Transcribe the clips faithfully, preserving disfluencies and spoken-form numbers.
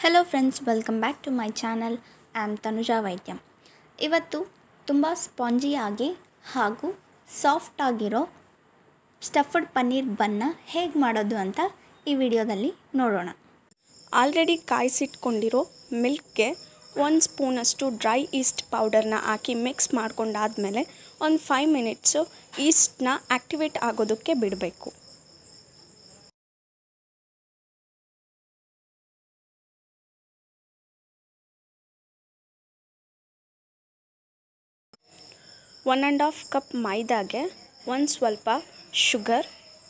Hello friends, welcome back to my channel. I am Tanuja Vaidyam. ಇವತ್ತು ತುಂಬ ಸ್ಪಾಂಜಿಯಾಗಿ ಹಾಗೂ ಸಾಫ್ಟಾಗಿರೋ ಸ್ಟಫ್ಡ್ ಪನ್ನೀರ್ ಬನ್ನ ಹೇಗೆ ಮಾಡೋದು ಅಂತ ಈ ವಿಡಿಯೋದಲ್ಲಿ ನೋಡೋಣ. ಆಲ್ರೆಡಿ ಕಾಯಿಸಿಟ್ಕೊಂಡಿರೋ ಮಿಲ್ಕ್ಗೆ ಒಂದು ಸ್ಪೂನಷ್ಟು ಡ್ರೈ ಈಸ್ಟ್ ಪೌಡರ್ನ ಹಾಕಿ ಮಿಕ್ಸ್ ಮಾಡ್ಕೊಂಡಾದಮೇಲೆ ಒಂದು ಫೈವ್ ಮಿನಿಟ್ಸು ಈಸ್ಟ್ನ ಆ್ಯಕ್ಟಿವೇಟ್ ಆಗೋದಕ್ಕೆ ಬಿಡಬೇಕು. ಒನ್ ಆ್ಯಂಡ್ ಹಾಫ್ ಕಪ್ ಮೈದಾಗೆ ಒಂದು ಸ್ವಲ್ಪ ಶುಗರ್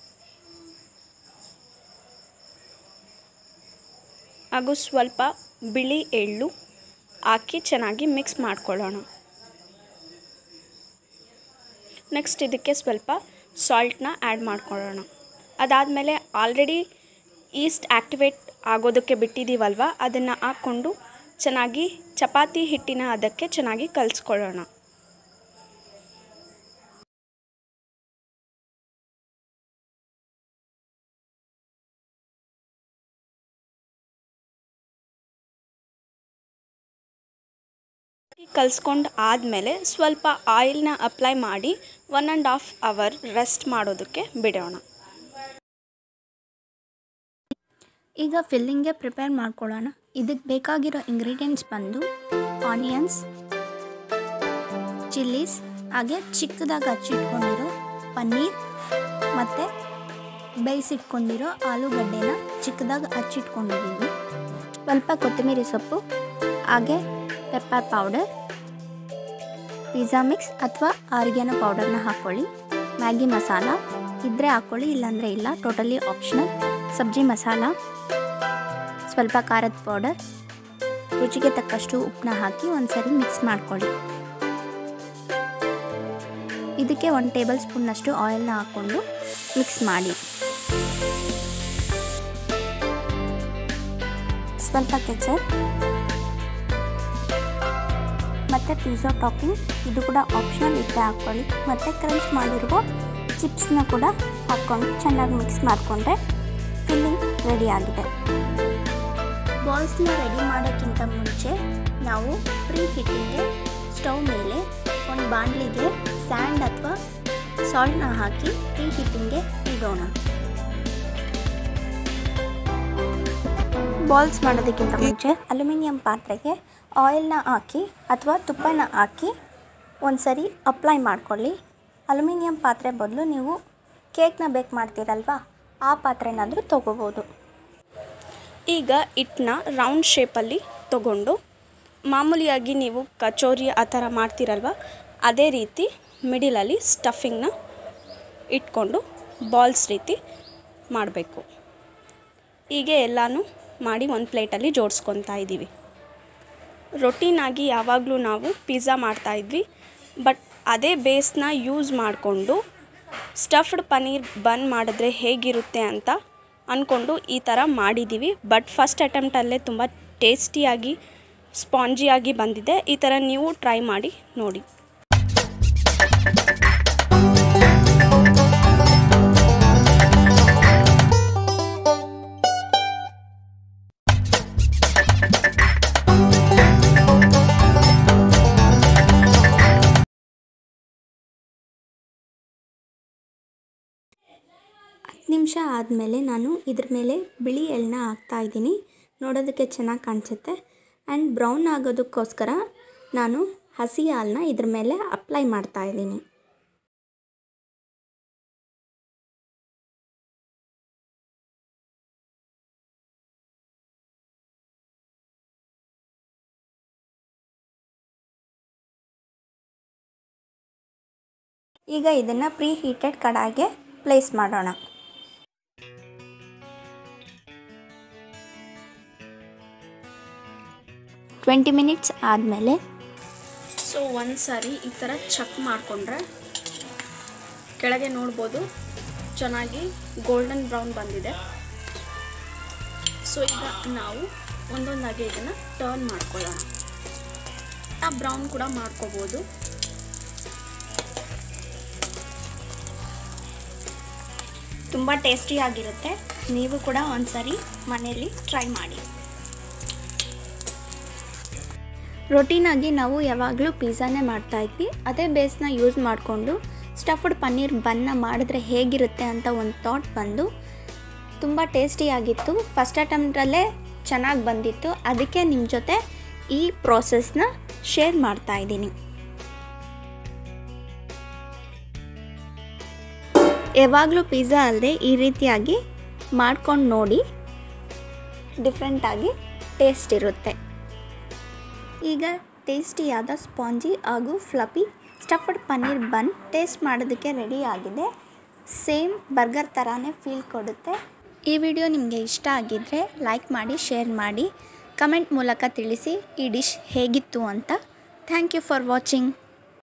ಹಾಗೂ ಸ್ವಲ್ಪ ಬಿಳಿ ಎಳ್ಳು ಹಾಕಿ ಚೆನ್ನಾಗಿ ಮಿಕ್ಸ್ ಮಾಡ್ಕೊಳ್ಳೋಣ. ನೆಕ್ಸ್ಟ್ ಇದಕ್ಕೆ ಸ್ವಲ್ಪ ಸಾಲ್ಟ್ನ ಆ್ಯಡ್ ಮಾಡ್ಕೊಳ್ಳೋಣ. ಅದಾದಮೇಲೆ ಆಲ್ರೆಡಿ ಈಸ್ಟ್ ಆ್ಯಕ್ಟಿವೇಟ್ ಆಗೋದಕ್ಕೆ ಬಿಟ್ಟಿದ್ದೀವಲ್ವ, ಅದನ್ನು ಹಾಕ್ಕೊಂಡು ಚೆನ್ನಾಗಿ ಚಪಾತಿ ಹಿಟ್ಟಿನ ಅದಕ್ಕೆ ಚೆನ್ನಾಗಿ ಕಲಿಸ್ಕೊಳ್ಳೋಣ. ಕಲಿಸ್ಕೊಂಡು ಆದಮೇಲೆ ಸ್ವಲ್ಪ ಆಯಿಲ್ನ ಅಪ್ಲೈ ಮಾಡಿ one and half hour rest ಮಾಡೋದಕ್ಕೆ ಬಿಡೋಣ. ಈಗ ಫಿಲ್ಲಿಂಗ್ಗೆ ಪ್ರಿಪೇರ್ ಮಾಡ್ಕೊಳ್ಳೋಣ. ಇದಕ್ಕೆ ಬೇಕಾಗಿರೋ ಇಂಗ್ರೀಡಿಯೆಂಟ್ಸ್ ಬಂದು ಆನಿಯನ್ಸ್, ಚಿಲ್ಲೀಸ್, ಹಾಗೆ ಚಿಕ್ಕದಾಗಿ ಹಚ್ಚಿಟ್ಕೊಂಡಿರೋ ಪನ್ನೀರ್ ಮತ್ತು ಬೇಯಿಸಿಟ್ಕೊಂಡಿರೋ ಆಲೂಗಡ್ಡೆನ ಚಿಕ್ಕದಾಗಿ ಹಚ್ಚಿಟ್ಕೊಂಡಿದ್ದೀವಿ, ಸ್ವಲ್ಪ ಕೊತ್ತಂಬರಿ ಸೊಪ್ಪು, ಹಾಗೆ ಪೆಪ್ಪರ್ ಪೌಡರ್, ಪಿಜ್ಜಾ ಮಿಕ್ಸ್ ಅಥವಾ ಆರಿಗ್ಯಾನೋ ಪೌಡರ್ನ ಹಾಕ್ಕೊಳ್ಳಿ, ಮ್ಯಾಗಿ ಮಸಾಲ ಇದ್ದರೆ ಹಾಕ್ಕೊಳ್ಳಿ, ಇಲ್ಲಾಂದರೆ ಇಲ್ಲ, ಟೋಟಲಿ ಆಪ್ಷನಲ್, ಸಬ್ಜಿ ಮಸಾಲ, ಸ್ವಲ್ಪ ಖಾರದ ಪೌಡರ್, ರುಚಿಗೆ ತಕ್ಕಷ್ಟು ಉಪ್ಪನ್ನ ಹಾಕಿ ಒಂದು ಸರಿ ಮಿಕ್ಸ್ ಮಾಡ್ಕೊಳ್ಳಿ. ಇದಕ್ಕೆ ಒಂದು ಟೇಬಲ್ ಸ್ಪೂನ್ನಷ್ಟು ಆಯಿಲ್ನ ಹಾಕ್ಕೊಂಡು ಮಿಕ್ಸ್ ಮಾಡಿ. ಸ್ವಲ್ಪ ಕೆಚಪ್ ಮತ್ತು ಪಿಜ್ಜಾ ಟಾಪಿಂಗ್, ಇದು ಕೂಡ ಆಪ್ಷನಲ್ ಇದ್ದರೆ ಹಾಕ್ಕೊಳ್ಳಿ, ಮತ್ತು ಕ್ರಂಚ್ ಮಾಡಿರುವ ಚಿಪ್ಸ್ನ ಕೂಡ ಹಾಕ್ಕೊಂಡು ಚೆನ್ನಾಗಿ ಮಿಕ್ಸ್ ಮಾಡಿಕೊಂಡ್ರೆ ಫಿಲ್ಲಿಂಗ್ ರೆಡಿ ಆಗಿದೆ. ಬಾಲ್ಸ್ನ ರೆಡಿ ಮಾಡೋಕ್ಕಿಂತ ಮುಂಚೆ ನಾವು ಪ್ರೀ ಹಿಟ್ಟಿಗೆ ಸ್ಟವ್ ಮೇಲೆ ಒಂದು ಬಾಣಲಿಗೆ ಸ್ಯಾಂಡ್ ಅಥವಾ ಸಾಲ್ಟ್ನ ಹಾಕಿ ಪ್ರೀ ಹಿಟ್ಟಿಂಗೆ ಇಡೋಣ. ಬಾಲ್ಸ್ ಮಾಡೋದಕ್ಕಿಂತ ಮುಂಚೆ ಅಲ್ಯೂಮಿನಿಯಂ ಪಾತ್ರೆಗೆ ಆಯಿಲ್ನ ಹಾಕಿ ಅಥವಾ ತುಪ್ಪನ ಹಾಕಿ ಒಂದು ಸರಿ ಅಪ್ಲೈ ಮಾಡ್ಕೊಳ್ಳಿ. ಅಲ್ಯೂಮಿನಿಯಂ ಪಾತ್ರೆ ಬದಲು ನೀವು ಕೇಕ್ನ ಬೇಕ್ ಮಾಡ್ತೀರಲ್ವ, ಆ ಪಾತ್ರೆನಾದರೂ ತೊಗೋಬೋದು. ಈಗ ಹಿಟ್ಟನ್ನ ರೌಂಡ್ ಶೇಪಲ್ಲಿ ತೊಗೊಂಡು ಮಾಮೂಲಿಯಾಗಿ ನೀವು ಕಚೋರಿ ಆ ಥರ ಮಾಡ್ತೀರಲ್ವ, ಅದೇ ರೀತಿ ಮಿಡಿಲಲ್ಲಿ ಸ್ಟಫಿಂಗ್ನ ಇಟ್ಕೊಂಡು ಬಾಲ್ಸ್ ರೀತಿ ಮಾಡಬೇಕು. ಹೀಗೆ ಎಲ್ಲನೂ ಮಾಡಿ ಒಂದು ಪ್ಲೇಟಲ್ಲಿ ಜೋಡಿಸ್ಕೊತಾ ಇದ್ದೀವಿ. ರೊಟೀನಾಗಿ ಯಾವಾಗಲೂ ನಾವು ಪಿಜ್ಜಾ ಮಾಡ್ತಾಯಿದ್ವಿ, ಬಟ್ ಅದೇ ಬೇಸ್ನ ಯೂಸ್ ಮಾಡಿಕೊಂಡು ಸ್ಟಫ್ಡ್ ಪನ್ನೀರ್ ಬನ್ ಮಾಡಿದ್ರೆ ಹೇಗಿರುತ್ತೆ ಅಂತ ಅಂದ್ಕೊಂಡು ಈ ಥರ ಮಾಡಿದ್ದೀವಿ. ಬಟ್ ಫಸ್ಟ್ ಅಟೆಂಪ್ಟಲ್ಲೇ ತುಂಬ ಟೇಸ್ಟಿಯಾಗಿ ಸ್ಪಾಂಜಿಯಾಗಿ ಬಂದಿದೆ. ಈ ಥರ ನೀವು ಟ್ರೈ ಮಾಡಿ ನೋಡಿ. ಹತ್ತು ನಿಮಿಷ ಆದಮೇಲೆ ನಾನು ಇದ್ರ ಮೇಲೆ ಬಿಳಿ ಎಳ್ಳನ್ನ ಹಾಕ್ತಾಯಿದ್ದೀನಿ, ನೋಡೋದಕ್ಕೆ ಚೆನ್ನಾಗಿ ಕಾಣಿಸುತ್ತೆ. ಆ್ಯಂಡ್ ಬ್ರೌನ್ ಆಗೋದಕ್ಕೋಸ್ಕರ ನಾನು ಹಸಿ ಹಾಲನ್ನ ಇದ್ರ ಮೇಲೆ ಅಪ್ಲೈ ಮಾಡ್ತಾಯಿದ್ದೀನಿ. ಈಗ ಇದನ್ನು ಪ್ರೀ ಹೀಟೆಡ್ ಕಡಾಯಿಗೆ ಪ್ಲೇಸ್ ಮಾಡೋಣ. ಟ್ವೆಂಟಿ ಮಿನಿಟ್ಸ್ ಆದಮೇಲೆ ಸೊ ಒಂದು ಸಾರಿ ಈ ಥರ ಚೆಕ್ ಮಾಡಿಕೊಂಡ್ರೆ ಕೆಳಗೆ ನೋಡ್ಬೋದು ಚೆನ್ನಾಗಿ ಗೋಲ್ಡನ್ ಬ್ರೌನ್ ಬಂದಿದೆ. ಸೊ ಈಗ ನಾವು ಒಂದೊಂದಾಗಿ ಇದನ್ನು ಟರ್ನ್ ಮಾಡ್ಕೊಳ್ಳೋಣ. ಆ ಬ್ರೌನ್ ಕೂಡ ಮಾಡ್ಕೋಬೋದು. ತುಂಬ ಟೇಸ್ಟಿಯಾಗಿರುತ್ತೆ. ನೀವು ಕೂಡ ಒಂದ್ಸರಿ ಮನೆಯಲ್ಲಿ ಟ್ರೈ ಮಾಡಿ. ರೊಟೀನಾಗಿ ನಾವು ಯಾವಾಗಲೂ ಪಿಜ್ಜಾನೇ ಮಾಡ್ತಾಯಿದ್ವಿ. ಅದೇ ಬೇಸ್ನ ಯೂಸ್ ಮಾಡಿಕೊಂಡು ಸ್ಟಫ್ಡ್ ಪನ್ನೀರ್ ಬನ್ನ ಮಾಡಿದ್ರೆ ಹೇಗಿರುತ್ತೆ ಅಂತ ಒಂದು ಥಾಟ್ ಬಂದು ತುಂಬ ಟೇಸ್ಟಿಯಾಗಿತ್ತು. ಫಸ್ಟ್ ಅಟೆಂಪ್ಟಲ್ಲೇ ಚೆನ್ನಾಗಿ ಬಂದಿತ್ತು. ಅದಕ್ಕೆ ನಿಮ್ಮ ಜೊತೆ ಈ ಪ್ರೋಸೆಸ್ನ ಶೇರ್ ಮಾಡ್ತಾಯಿದ್ದೀನಿ. ಯಾವಾಗಲೂ ಪಿಜ್ಜಾ ಅಲ್ಲದೆ ಈ ರೀತಿಯಾಗಿ ಮಾಡ್ಕೊಂಡು ನೋಡಿ, ಡಿಫ್ರೆಂಟಾಗಿ ಟೇಸ್ಟ್ ಇರುತ್ತೆ. ಈಗ ಟೇಸ್ಟಿಯಾದ ಸ್ಪಾಂಜಿ ಹಾಗೂ fluffy stuffed paneer bun taste ಮಾಡೋದಕ್ಕೆ ರೆಡಿ ಆಗಿದೆ. ಸೇಮ್ ಬರ್ಗರ್ ಥರನೇ ಫೀಲ್ ಕೊಡುತ್ತೆ. ಈ ವಿಡಿಯೋ ನಿಮಗೆ ಇಷ್ಟ ಆಗಿದ್ದರೆ ಲೈಕ್ ಮಾಡಿ, ಶೇರ್ ಮಾಡಿ, ಕಮೆಂಟ್ ಮೂಲಕ ತಿಳಿಸಿ ಈ ಡಿಶ್ ಹೇಗಿತ್ತು ಅಂತ. Thank you for watching.